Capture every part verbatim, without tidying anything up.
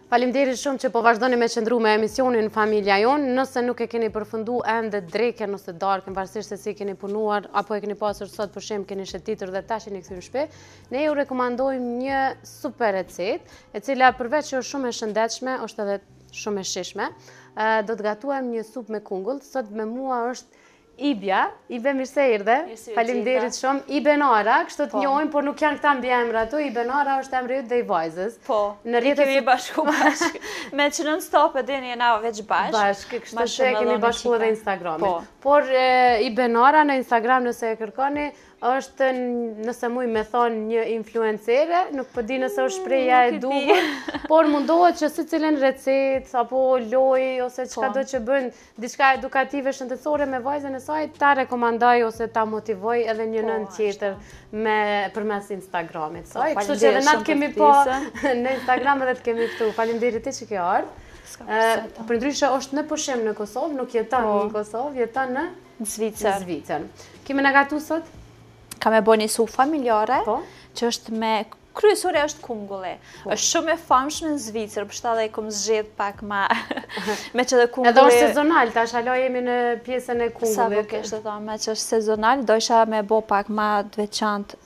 Faleminderit shumë që po vazhdoni me qëndru me emisionin Familja Jonë. Nëse nuk e keni përfundu ende drekën ose darkën, varësisht se si keni punuar, apo e keni pasur sot për shemb keni shetitur dhe tash jeni kthyer në shtëpi, ne ju rekomandojmë një super recetë, e cila përveç që është shumë e shëndetshme, është edhe shumë e shishme. Do të gatuajmë një supë me kungull. Sot me mua është Ibja, Ibe mirë se erdhe. Faleminderit shumë. Ibe Nara, kështu të njohim, por nuk janë këta mbiemra ato. Ibe Nara është emri yt dhe i vajzës. Po. Ne kemi bashku bashkë. Me që non stop e dini jena veç bashkë. Bashkë, kështu që kemi bashku edhe Instagramin. Por Ibe Nara në Instagram nëse e kërkoni, është, nëse muj me thonë, një influencere, nuk përdi nëse është shpreja e duhur, por mundohet që si cilin recet, apo loj, ose qka do që bënë, diçka edukative shëndetësore me vajzën e saj, ta rekomandoj ose ta motivoj edhe një nën tjetër përmes Instagramit saj. Kështu që edhe na të kemi po në Instagram edhe të kemi këtu. Faleminderit ti që ke ardhur. Për ndryshe është në pushem në Kosovë, nuk jeton në Kosovë, jeton në Zvicër. Kemi në gatu sot? Ka me bo një supë familjare, që është me, kryesore është kungulli. është shumë e famshme në Zvicër, për shta dhe i kom zgjedh pak ma, me që dhe kungulli... Edhe është sezonal, ta shalo jemi në pjesën e kungullit. Sa po kështë të thonë, me që është sezonal, do isha me bo pak ma të veçantë.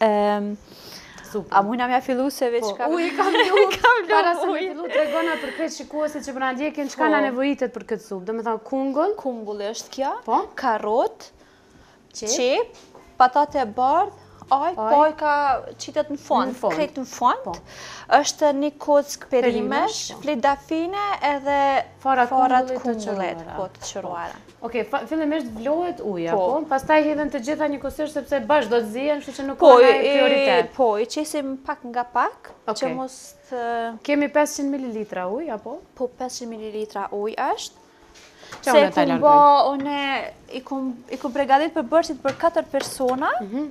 A mujna mja fillu se veç ka... Uj, kam lu, para se me fillu të regona për këtë shikuesit që përna ndjekin, qka na nevojitet për këtë supë? Do me thonë kungull? Kungulli është kja, karot, qep, patate e bardh, aj, poj ka qitet në fond, krejt në fond, është një kock perimesh, flit dafine edhe farat kungullit, po të qëruara. Oke, fillimisht vlohet uja, po, pastaj hedhen të gjitha një kosir, sepse bash do të zihen, që që nuk ka në prioritet. Po, i qesim pak nga pak, që mos të... Kemi pesëqind mililitra uj, apo? Po, pesëqind mililitra uj është. Se i kum bo, one, i kum pregadit për bërësit për katër persona.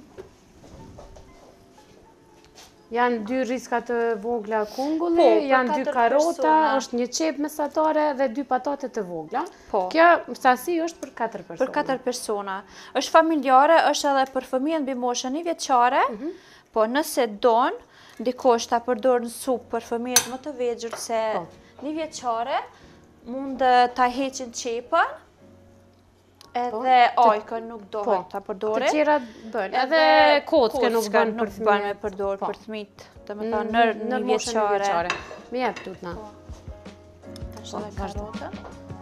Janë dy riska të vogla kungulli, janë dy karota, është një qep mesatare dhe dy patate të vogla. Kjo sasi është për katër persona. Për katër persona. është familjare, është edhe për fëmijën mbi moshën një vjeçare, po nëse donë, dikush ta përdor në supë për fëmijët më të vegjël se një vjeçare, mund ta heqin qepën, edhe ajkën nuk dohet ta përdore. Të tjera bënë, edhe kockën nuk bënë për fëmijët. Bënë me përdor për fëmijët, të më thonë nër një vjeçare. Me jep tutna. Ashtë edhe karotën.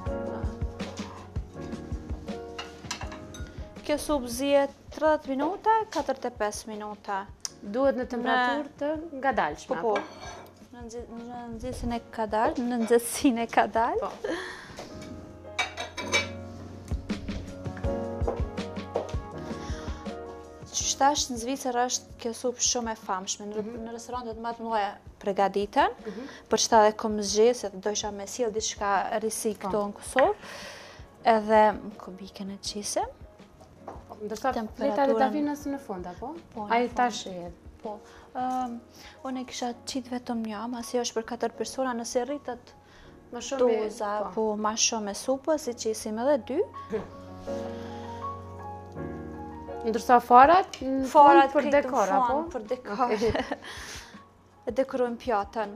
Kjo supë zihet tridhjetë minuta, katërdhjetë e pesë minuta. Duhet në temperaturë të ngadalshme, apo? Në nxehtësinë e kadal, në nxehtësinë e kadal. Qështash në Zvicër është kjo supë shumë e famshme. Në restorantet më të mëdha pregaditen, për çta dhe kom zgjedh se do isha me sjell diçka risi këto në Kosovë. Edhe kubikën e qisim. Ndërsa fleta dhe dafinës në fund, apo? Ai tash e hedh. Po, unë e kisha qitë vetëm një, masi është për katër persona, nëse rritët doza, po ma shumë e supë, si që isim edhe dy. Ndërsa farat? Farat për dekor, apo? Për dekor. E dekorojmë pjatën.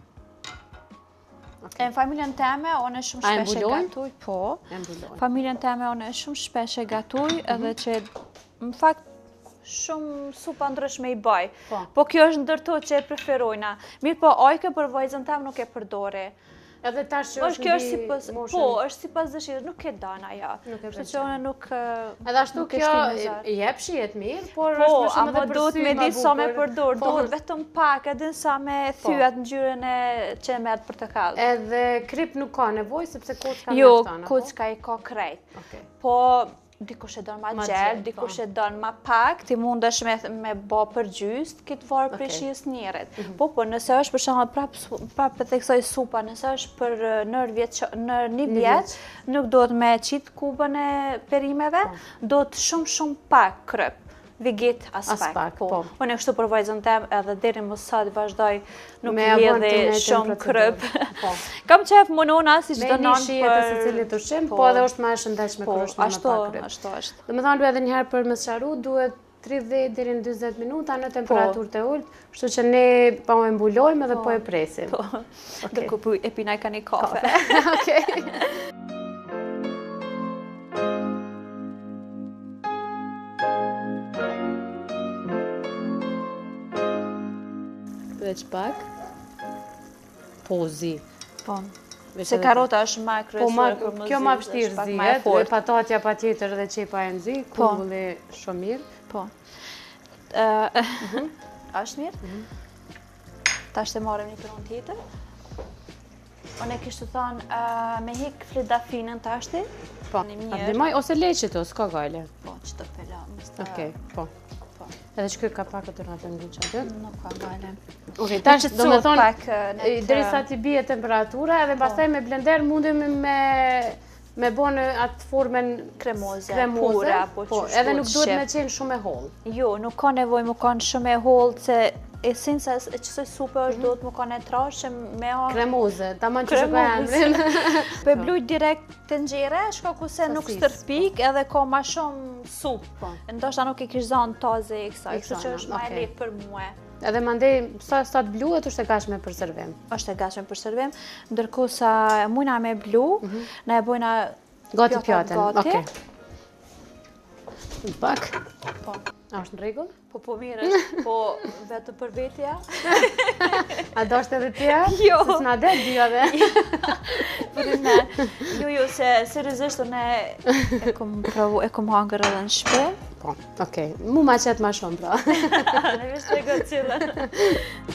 E në familjen teme, unë e shumë shpesh e gatuj, po. Familjen teme, unë e shumë shpesh e gatuj, edhe që, në fakt, shumë supa ndryshme i baj. Po kjo është ndërto që e preferojna. Mirë po, ajke për vajzën tem nuk e përdore. Edhe tash që është në moshën? Po, është si pas dëshirë, nuk e dana, ja. Kështë që one nuk... Edhe ashtu kjo jep shijet mirë, por është më shumë edhe për sy ma bukur. Po, ama duhet me di sa me përdor, duhet vetëm pak, edhe sa me thyat në gjyren e që e merët për të kallë. Edhe krip nuk ka nevoj, sepse kocka Jo, kocka i ka krejt. Po, dikush e donë ma gjerë, dikush e donë ma pak, ti mundesh me bo për gjyst, kitë varë për shijes njerit. Po, po, nëse është për shumë prapë të kësoj supa, nëse është për nër një vjeç, nuk do të me qitë kubën e perimeve, do të shumë shumë pak kryp. Vigit as pak, po. Unë e kështu për vajzën tem, edhe deri më sa të vazhdoj nuk vjedhe shumë kryp. Kam qef munona si që do nanë për... Me një shijet e se cilit ushqim, po edhe është ma e shëndeshme kër është në më pak kryp. Ashtu, ashtu. Dhe më thonë edhe njëherë për më sharu, duhet tridhjetë deri në dyzet minuta në temperaturë të ulët, kështu që ne po e mbulojmë dhe po e presim. Po. Ndërkohë e pinaj ka një kafe. Okej. Veç pak. Po zi. Po. Se karota është ma kryesore për më zi. Kjo ma vështirë zihet, patatja pa tjetër dhe qepa e në zi, kungulli shumë mirë. Po. Ashtë mirë? Ta është të marrëm një këron tjetër. Unë e kishtë të thonë me hik flidafinën të ashti. Po, abdimaj ose leqit o, s'ka gajle. Po, që të pela. Okej, po. Edhe që këj ka pak të rratë në gjuqa dhe? Nuk ka gajle. Ok, tash do me thonë, derisa t'i bie temperatura, edhe pastaj me blender mundim me me bo në atë formen kremoze, pura, po, edhe nuk duhet me qenë shumë e hollë. Jo, nuk ka nevoj më kanë shumë e hollë, se esenca e qësoj supe është duhet më kanë e trash që me a... Kremoze, ta man që shukaj emrin. Për blujt direkt të nxere, shka ku se nuk stërpik edhe ka ma shumë supë. Ndoshta nuk e kishë zanë taze e kësaj, kështu që është ma e letë për mua. Edhe mandej, sa të bluet është e gashme për servim? është e gashme për servim, ndërkohë sa mujna me blu, na e bojna gati pjatën. Okej. Pak. Po. A është në rregull? Po po mirë është, po vetë për vetja. A do është edhe tja? Jo. Se s'na dhe dhja dhe. Për ne. Jo, jo, se seriozisht unë e kom provu, e kom hangër edhe në shpe. Po, okej. Mu ma qëtë ma shumë, pra. Në vishë të gëtë cilën.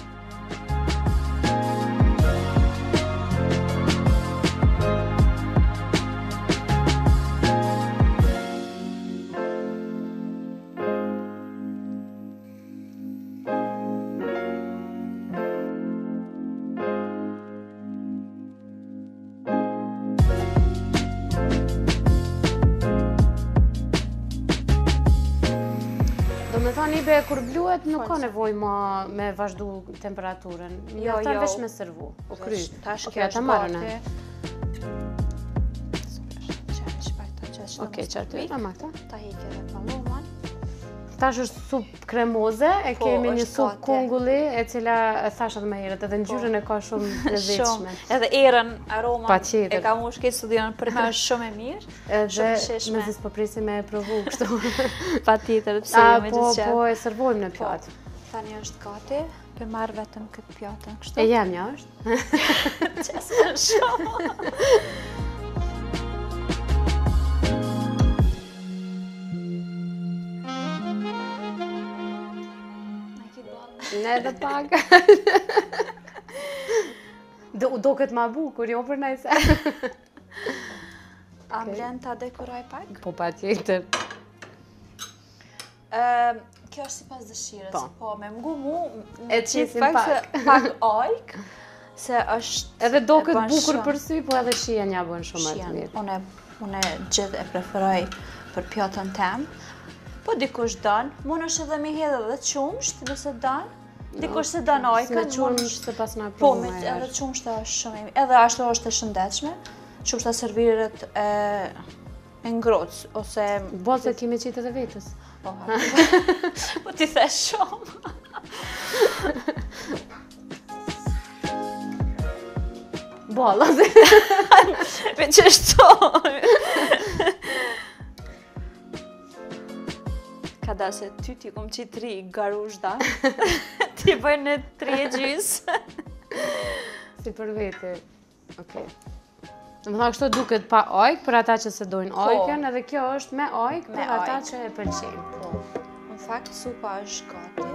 Me thonë ibe, kur bluet nuk ka nevoj ma me vazhdu temperaturën. Jo, jo. Vesh me servu. O kry. Tash kjo është gati. Oke, qartë. Ta makta. Ta hike dhe paluman. Tash është sup kremoze, e kemi një sup kungulli, e cila e thashat me herët, edhe në gjyrën e ka shumë lezetshme. Edhe erën, aroma, e ka mu shketë studion, për me është shumë e mirë. Edhe me zis po prisi me provu kështu. Pa tjetër, pëse jo me gjithë qëtë. Po, e servojmë në pjatë. Tani është gati, për marrë vetëm këtë pjatën kështu. E jam një është? Qësë është shumë. Ne dhe pak. Do këtë ma bukur, jo për najse. A mblen ta dekoroj pak? Po pa tjetër. Kjo është si pas dëshirës, po me mgu mu e qisim pak. Pak ojk, se është... Edhe do këtë bukur për sy, po edhe shien ja bën shumë atë mirë. Unë gjithë e preferoj për pjatën tem. Po dikush danë, mund është edhe mi hedhe dhe qumsht, nëse danë. Dikush se danë ojkën. Me qumsht se pas nga Po, prumë e edhe qumsht është shumë e mirë. Edhe ashtu është e shëndetshme. Qumshta serviret e ngroc, ose... Bolë se kime qitë edhe vetës. Po, po ti the shumë. Bolë, me qështu. Ka da se ty ti kom qitë tri garushda, ti bëjnë në tri e gjysë. Si për vete, okej. Në më tha kështu duket pa ojk, për ata që se dojnë ojken, edhe kjo është me ojk, për ata që e pëlqejnë. Po, në fakt, supa është gati.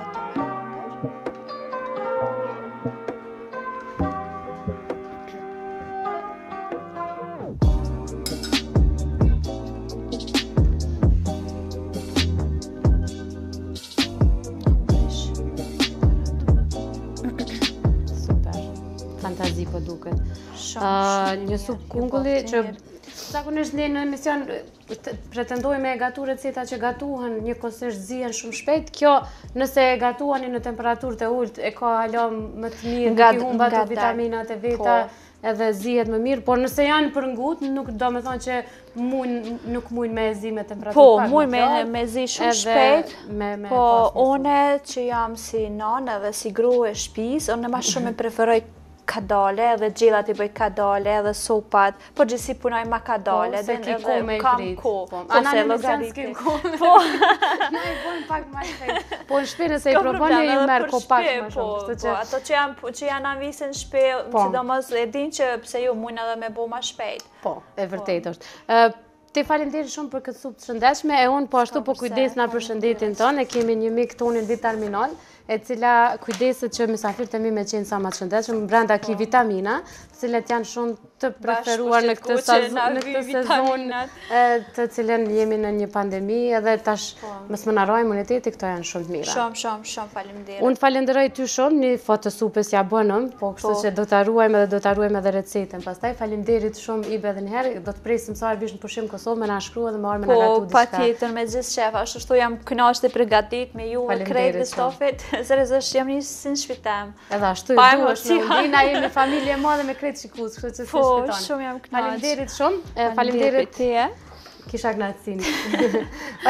Fantazi po duket. Një sup kungulli që zakonisht ne në emision pretendojmë e gatu receta që gatuhen njëkohësisht zihen shumë shpejt. Kjo nëse e gatuani në temperaturë të ulët e ka hala më të mirë, nuk i humba ato vitaminat e veta, edhe zihet më mirë, por nëse janë për ngut, nuk do me thonë që nuk mujnë me zi me temperaturë po, pak. Po, mujnë me zi shumë shpejt, po one që jam si nanë edhe si gru e shpis, one ma shumë e preferoj kadale, edhe gjelat i bëj kadale, edhe sopat, po gjithsi punoj ma kadale, edhe kam ko. Ana në nësën s'kim ko. Po, na i bojnë pak ma shpejt. Po në shpe nëse i proponi ju merë ko pak ma shumë. Po, ato që janë anvisë në shpe, sidomos e din që pse ju mujnë edhe me bo ma shpejt. Po, e vërtet është. Te faleminderit shumë për këtë supë të shëndetshme, e unë po ashtu po kujdesna për shëndetin tonë, e kemi një mik tonin Vitaminol, e cila kujdeset që mysafirët e mi me qenë sa ma të shëndetshëm, brenda ki vitamina, cilet janë shumë të preferuar në këtë sezon, të cilën jemi në një pandemi, edhe tash mësë më naroj imuniteti, këto janë shumë të mira. Shumë, shumë, shumë falemderit. Unë falenderoj ty shumë, një foto supës ja bënëm, po kështu që do të arruajmë edhe do të arruajmë edhe recetën. Pastaj falemderit shumë i bedhe njëherë, do të presim sa arë bish në pushim Kosovë, me na shkrua dhe më arë me na gatu diçka. Po, pa tjetër, me gjithë shef, ashtu shtu jam kënaqë të përgatit me ju e krejt dhe stofit, zërëzësht jam një si në shpitem. Edhe ashtu i duesh me undina, jemi familje madhe me krejt shikus, kështu që si Po, shumë jam kënaqë. Faleminderit shumë. Faleminderit. Kisha knaqësinë.